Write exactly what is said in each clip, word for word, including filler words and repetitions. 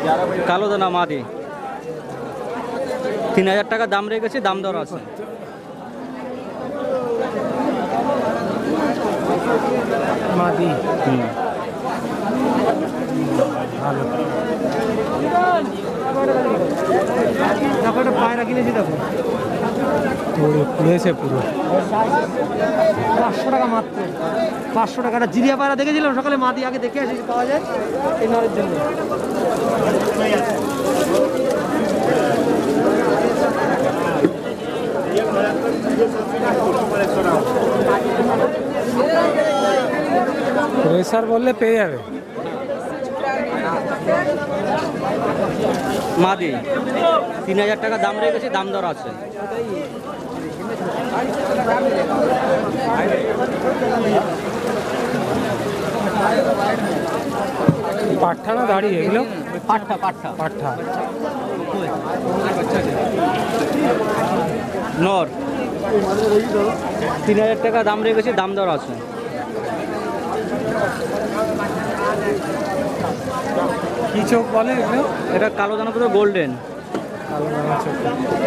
কালো দানা মাদি তিন হাজার টাকা দাম রেখেছি, দাম দর আছে। মাদি ভালো পায়রা কিনেছি দেখো পুরো খুলেছে পুরো পাঁচশো টাকা মাত্র। পাঁচশো টাকাটা জিরিয়া পায়রা দেখেছিলাম সকালে, মাদি আগে দেখে আসি পাওয়া যায় এই নরের জন্য। রেসার বললে পেয়ে যাবে। মাদি তিন হাজার টাকা দাম রেখেছি, দাম দর আছে। পাঠা না দাঁড়িয়ে এগুলো? পাঠা পাঠা পাঠা নর তিন হাজার টাকা দাম রেখেছি, দাম দর আছে। কি চোখ বলে এগুলো? এটা কালো দানা পুরো গোল্ডেন। কালো দানা চোখ।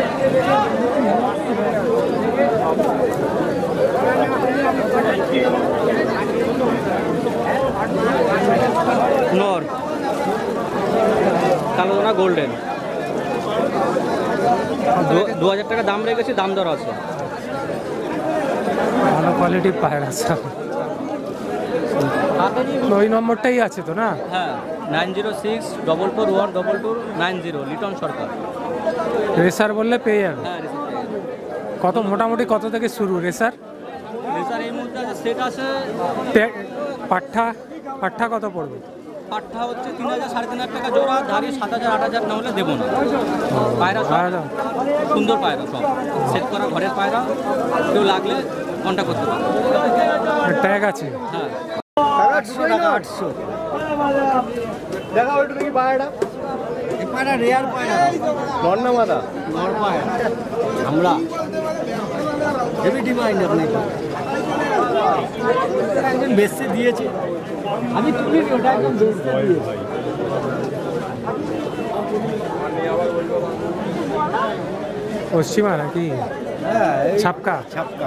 নর কালো দানা গোল্ডেন, দু হাজার টাকা দাম রেখেছি, দাম দর আছে। ভালো কোয়ালিটির পায়রা সব। ওই নম্বরটাই আছে তো না? হ্যাঁ, nine zero six double four one double two nine zero Liton Sarkar. রেসার বললে পেয়ে যাবে। হ্যাঁ, কত মোটামুটি কত থেকে শুরু রেসার? রেসার এই মুহূর্তে আছে সেট আছে। পাঠা পাঠা কত পড়বে? পাঠা হচ্ছে তিন হাজার সাড়ে তিন হাজার টাকা জোড়া, ধারি সাত হাজার আট হাজার না হলে দেবো না। পায়রা সব সুন্দর পায়রা, সব সেট করা ঘরের পায়রা, কেউ লাগলে কন্ট্যাক্ট করতে পারে। ট্যাগ আছে? হ্যাঁ, আটশো টাকা আটশো দেখা ওইটু দেখি পায়রাটা। এই পায়রা রেয়ার পায়রা, নর্না মাদা নর পায়রা আমরা হেভি ডিমান্ড। আপনি একজন বেচতে দিয়েছে, আমি তুলি ওটা একদম বেচতে দিয়েছি। পশ্চিমা নাকি? হ্যাঁ, ছাপকা ছাপকা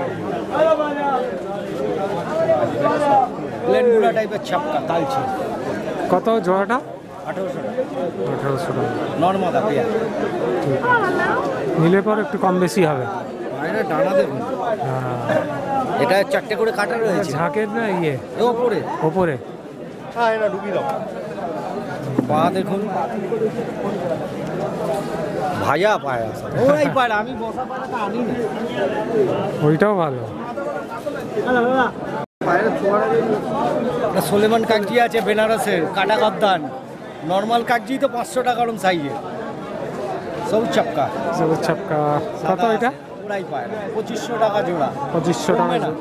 প্লেনগুলা টাইপের ছাপকা কালচে। কত জোড়াটা? আঠারোশো টাকা আঠারোশো টাকা নর্মাদা পেয়ার। নিলে পর একটু কম বেশি হবে। পায়রা ডানা দেখুন, এটা চারটে করে কাটা রয়েছে। ঝাঁকের না ইয়ে ওপরে ওপরে? হ্যাঁ, এটা ঢুকি দাও। পা দেখুন, ভাজা পায়রা সব। ওই পায়রা আমি বসা পায়রাটা আনি না। ওইটাও ভালো। সোলেমান কাগজি আছে বেনারসের, কাটা গদ্দান। নর্মাল কাগজি তো পাঁচশো টাকা ওরম সাইজে, সবুজ চাপকা। সবুজ ছাপকা কত এটা? ওরাই পায়রা পঁচিশশো টাকা জোড়া। পঁচিশশো টাকা না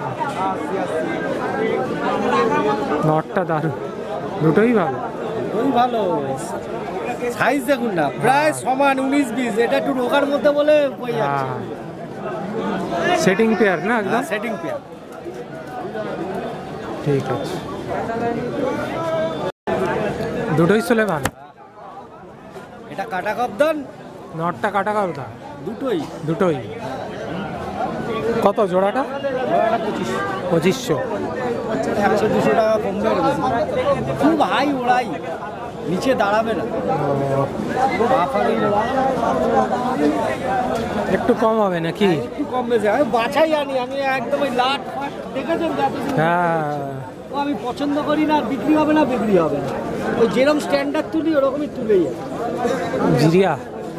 নটটা দারুণ, দুটোই ভালো। ওই ভালো সাইজ দেখুন না, প্রায় সমান উনিশ বিশ। এটা একটু রোগার মধ্যে বলে সেটিং পেয়ার না একদম? Setting pair. ঠিক আছে, দুটোই চলে ভালো। এটা কাটা গদ্দান, নটটা কাটা কাটা দুটোই দুটোই। কত জোড়াটা? পঁচিশশো পঁচিশশো একশো দুশো টাকা কমবে। খুব হাই ওড়াই, নিচে দাঁড়াবে না। একটু কম হবে নাকি? একটু কম বেশি আমি বাছাই আনি, আমি একদম ওই লাট ফাট দেখেছেন? হ্যাঁ, ও আমি পছন্দ করি না, বিক্রি হবে না বিক্রি হবে না। ওই যেরকম স্ট্যান্ডার্ড তুলি ওরকমই তুলেই যায়। জিরিয়া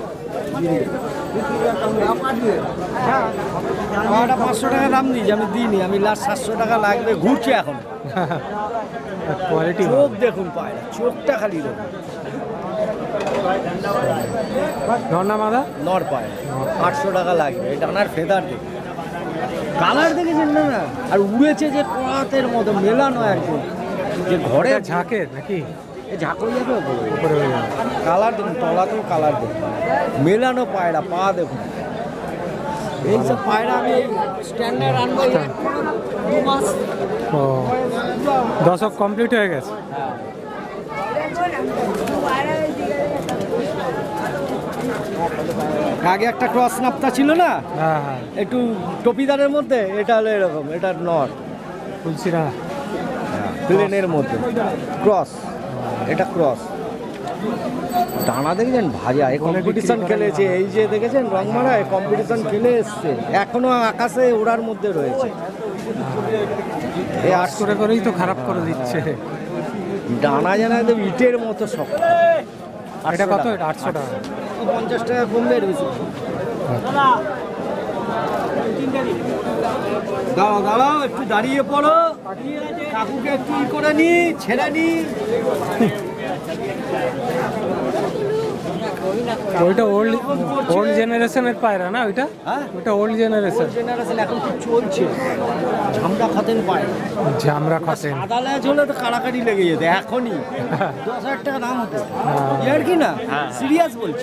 আমার পাঁচশো টাকা দাম দিয়েছি, আমি দিইনি। আমি লাস্ট সাতশো টাকা লাগবে, ঘুরছে এখন। কোয়ালিটি চোখ দেখুন পায়রা, চোখটা খালি দেখুন। নর্না মাদা নর পায়রা আটশো টাকা লাগবে। ডানার ফেদার দেখুন, কালার দেখেছেন না না? আর উড়েছে যে কড়াতের মতো মেলানো একদম, যে ঘরে ঝাঁকের নাকি? ঝাঁক হয়ে যাবে উপরে হয়ে যাবে। কালার দেখুন, তলাতেও কালার দেখুন, মেলানো পায়রা, পা দেখুন। এইসব পায়রা আমি স্ট্যান্ডার্ড আনবো দু মাস। ও দশক কমপ্লিট হয়ে গেছে। হ্যাঁ। আগে একটা ক্রস নাপতা ছিল না, হ্যাঁ হ্যাঁ একটু টপিদারের মধ্যে, এটা হলো এরকম, এটা নর তুলসিরা প্লেনের মধ্যে ক্রস, এটা ক্রস। ডানা দেখেছেন ভাজা, এই কম্পিটিশন খেলেছে, এই যে দেখেছেন রংমারায় কম্পিটিশন খেলে এসছে, এখনো আকাশে ওড়ার মধ্যে রয়েছে। এই আট করে করেই তো খারাপ করে দিচ্ছে। ডানা যেন একদম ইটের মতো শক্ত। এটা কত? এটা আটশো টাকা। পঞ্চাশ টাকা কমবে এর বেশি। দাঁড়াও দাঁড়াও, একটু দাঁড়িয়ে পড়ো, কাকুকে একটু ই করে নি, ছেড়ে নি। ওইটা ওল্ড ওল্ড জেনারেশনের পায়রা না ওইটা? হ্যাঁ ওইটা ওল্ড জেনারেশন। জেনারেশন এখন কি চলছে, ঝামরা খাতেন পায়, ঝামরা খাতেন। সাদা লেজ হলে তো কাড়াকাড়ি লেগে যেত এখনই, দশ হাজার টাকা দাম হতো। আর কি না, সিরিয়াস বলছি।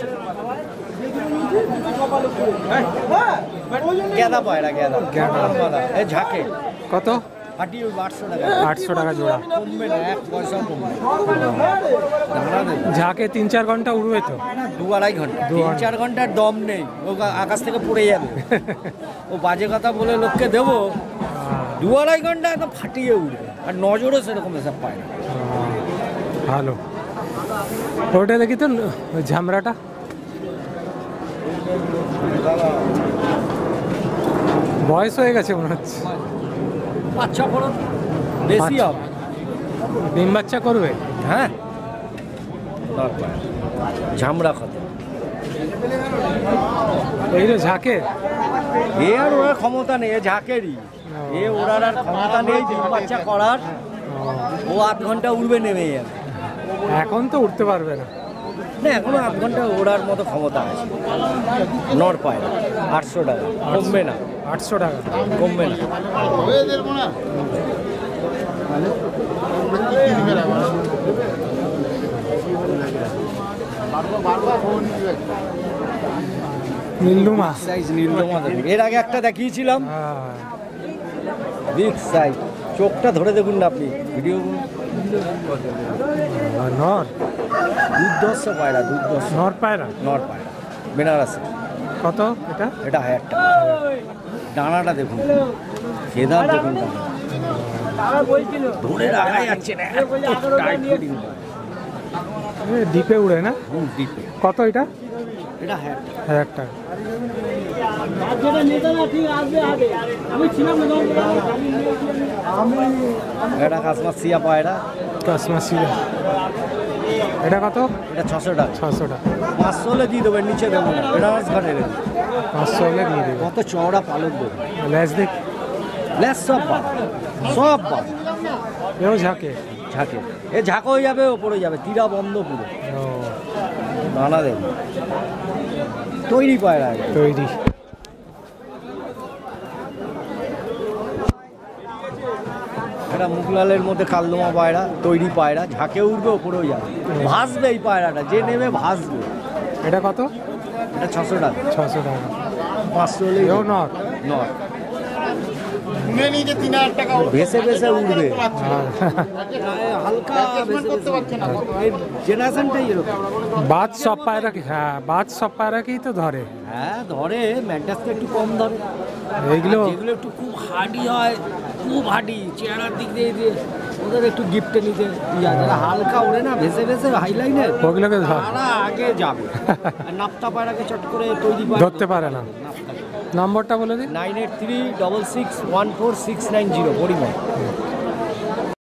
গেদা পায়রা, গেদা গেদা এই ঝাঁকে কত? ফাটি আটশো টাকা। আটশো টাকা জোড়া। কমবে না, এক পয়সা কমবে। ঝাঁকে তিন চার ঘন্টা উড়বে তো? দু আড়াই ঘন্টা, তিন চার ঘন্টার দম নেই, ও আকাশ থেকে পড়ে যাবে। ও বাজে কথা বলে লোককে দেবো, দু আড়াই ঘন্টা একদম ফাটিয়ে উঠবে। আর নজরও সেরকম এসব পায় না। ভালো। ওটা দেখি তো ঝামরাটা, বয়স হয়ে গেছে মনে হচ্ছে। বাচ্চা করো, বেশি হবে। ডিম বাচ্চা করবে? হ্যাঁ, ঝামরা খাতে এই যে ঝাঁকে, এ আর ওরা ক্ষমতা নেই, এ ঝাঁকেরই। এ ওরার আর ক্ষমতা নেই ডিম বাচ্চা করার। ও আধ ঘন্টা উড়বে, নেমে যাবে। এখন তো উঠতে পারবে না। না, এখনো আধ ঘন্টা ওড়ার মতো ক্ষমতা আছে। নর পায় আটশো টাকা, কমবে না। আটশো টাকা কমবে না। নীলুমা সাইজ, নীলুমা দেখুন, এর আগে একটা দেখিয়েছিলাম, হ্যাঁ। Big size. চোখটা ধরে দেখুন না আপনি, ভিডিও আর নর দুর্দর্শ পায়রা, দুর্দর্শ নর পায়রা, নর পায়রা বেনারসে। কত এটা? এটা হাজার টাকা। ডানাটা দেখুন, ফেদার দেখুন, ডানা ধরে রাখা যাচ্ছে না, এত টাইট ফিটিং। এ দ্বীপে উড়ে না? হুম, ডিপে। কত এটা? এটা হাজার টাকা। হাজার টাকা। এটা কাসমাসিয়া পায়রা, কাসমাসিয়া। এটা কত? এটা ছশো টাকা। ছশো টাকা। পাঁচশো হলে দিয়ে দেবেন, নিচে দেবো না। বেনারস ঘাটের পাঁচশো হলে দিয়ে দেবে। কত চওড়া পালক দেবো, ল্যাস দেখ, লেস সব বাদ, সব বাদ। এও ঝাঁকে। ঝাঁকে এ ঝাঁক হয়ে যাবে, ওপরে যাবে, তীরা বন্ধ পুরো। ও দানা দেব, তৈরি পায়রা এটা। তৈরি। এটা মুগলালের মধ্যে কালদমা পায়রা, তৈরি পায়রা, ঝাঁকে উঠবে, ওপরেও যাবে, ভাসবে। এই পায়রাটা যে নেমে ভাসবে। এটা কত? এটা ছশো টাকা। ছশো টাকা। পাঁচশো হলে এও নর। নয়, ভেসে ভেসে উঠবে, হালকা জেনারেশনটাই এরকম। বাদ সব পায়রা কি? হ্যাঁ, বাদ সব পায়রাকেই তো ধরে। হ্যাঁ ধরে, ম্যান্টাসকে একটু কম ধরে। এইগুলো আর যেগুলো একটু খুব হার্ডি হয়, খুব হার্ডি চেহারার দিক দিয়ে দিয়ে ওদের একটু গিফটে নিতে দিয়া, যারা হালকা ওড়ে না ভেসে ভেসে হাইলাইনে, ওগুলোকে ধর, তারা আগে যাবে। আর নাপ্তা পায়রাকে চট করে তৈরি ধরতে পারে না। নম্বরটা বলে দিন। Nine eight three double six one four six nine zero পরিমাণ।